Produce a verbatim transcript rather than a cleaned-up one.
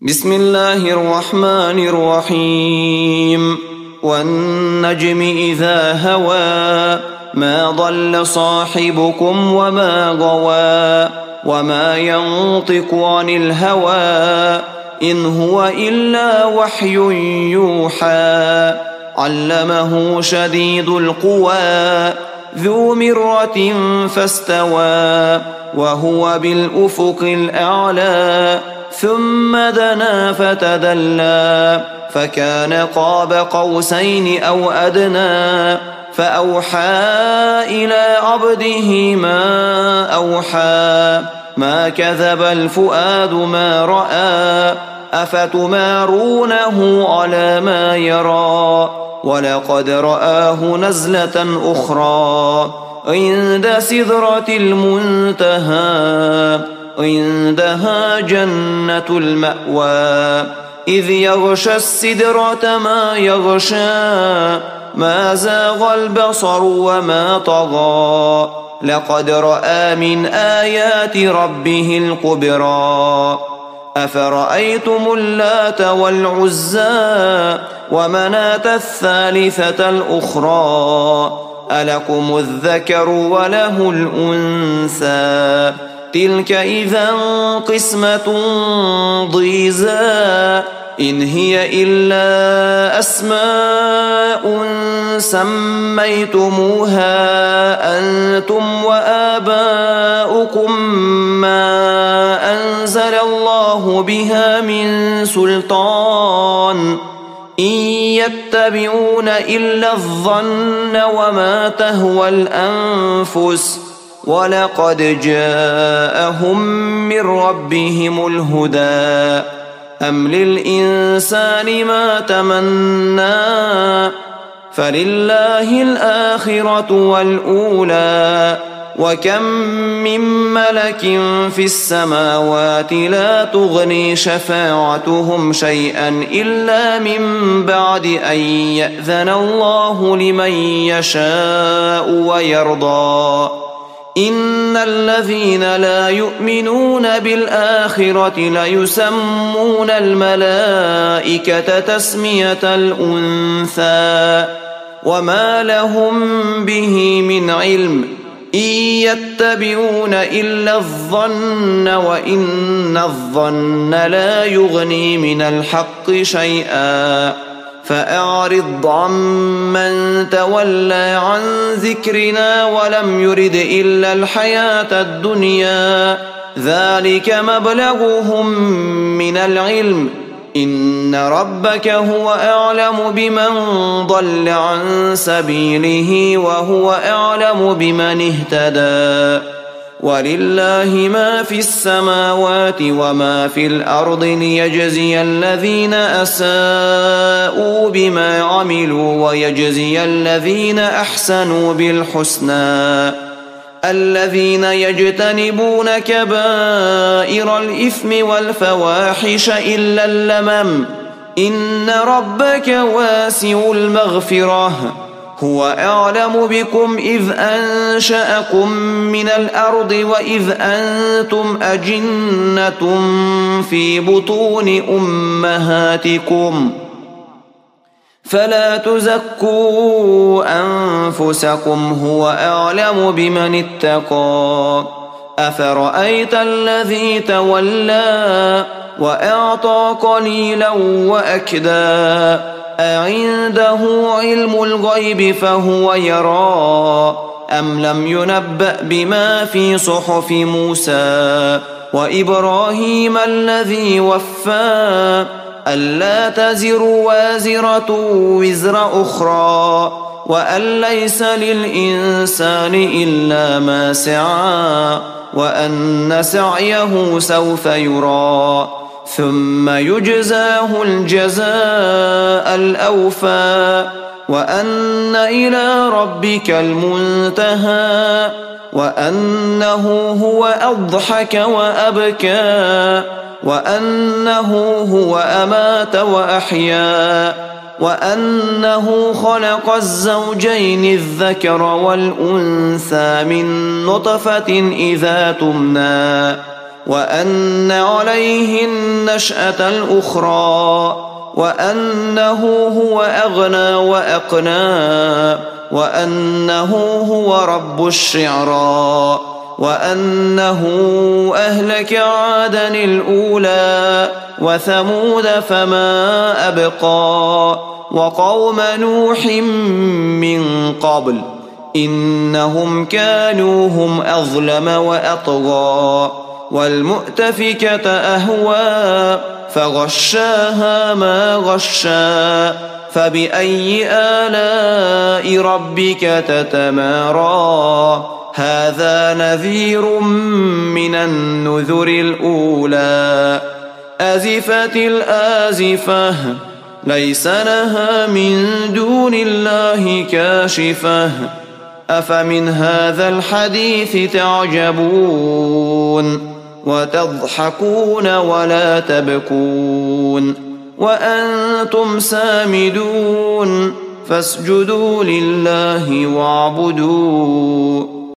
بسم الله الرحمن الرحيم والنجم إذا هوى ما ضل صاحبكم وما غوى وما ينطق عن الهوى إن هو إلا وحي يوحى علمه شديد القوى ذو مرة فاستوى وهو بالأفق الأعلى ثم دنا فتدلى فكان قاب قوسين أو أدنى فأوحى إلى عبده ما أوحى ما كذب الفؤاد ما رأى أفتمارونه على ما يرى ولقد رآه نزلة أخرى عند سدرة المنتهى عندها جنة المأوى إذ يغشى السدرة ما يغشى ما زاغ البصر وما طغى لقد رأى من آيات ربه الكبرى أفرأيتم اللات والعزى ومناة الثالثة الأخرى ألكم الذكر وله الأنثى تلك إذا قسمة ضيزى إن هي إلا أسماء سميتموها أنتم وآباؤكم ما أنزل الله بها من سلطان إن يتبعون إلا الظن وما تهوى الأنفس ولقد جاءهم من ربهم الهدى أم للإنسان ما تمنى فلله الآخرة والأولى وكم من ملك في السماوات لا تغني شفاعتهم شيئا إلا من بعد أن يأذن الله لمن يشاء ويرضى إن الذين لا يؤمنون بالآخرة ليسمون الملائكة تسمية الأنثى وما لهم به من علم إن يتبعون إلا الظن وإن الظن لا يغني من الحق شيئا فأعرض عمن تولى عن ذكرنا ولم يرد إلا الحياة الدنيا ذلك مبلغهم من العلم إن ربك هو أعلم بمن ضل عن سبيله وهو أعلم بمن اهتدى ولله ما في السماوات وما في الأرض ليجزي الذين أساءوا بما عملوا ويجزي الذين أحسنوا بالحسنى الذين يجتنبون كبائر الإثم والفواحش إلا اللمم إن ربك واسع المغفرة هو أعلم بكم إذ أنشأكم من الأرض وإذ أنتم أجنة في بطون أمهاتكم فلا تزكوا أنفسكم هو أعلم بمن اتقى أفرأيت الذي تولى وأعطى قليلا وأكدى أعنده علم الغيب فهو يرى أم لم ينبأ بما في صحف موسى وإبراهيم الذي وفى ألا تزر وازرة وزر أخرى وأن ليس للإنسان إلا ما سعى وأن سعيه سوف يرى ثم يجزاه الجزاء الأوفى وأن إلى ربك المنتهى وأنه هو أضحك وأبكى وأنه هو أمات وأحيا وأنه خلق الزوجين الذكر والأنثى من نطفة إذا تمنى وأن عليه النشأة الأخرى وأنه هو أغنى وأقنى وأنه هو رب الشعرى وأنه أهلك عادا الأولى وثمود فما أبقى وقوم نوح من قبل إنهم كانوا هم أظلم وأطغى والمؤتفكة أهوى فغشاها ما غشا فبأي آلاء ربك تتمارى هذا نذير من النذر الأولى أزفت الآزفة ليس لها من دون الله كاشفة أفمن هذا الحديث تعجبون وتضحكون ولا تبكون وأنتم سامدون فاسجدوا لله واعبدوا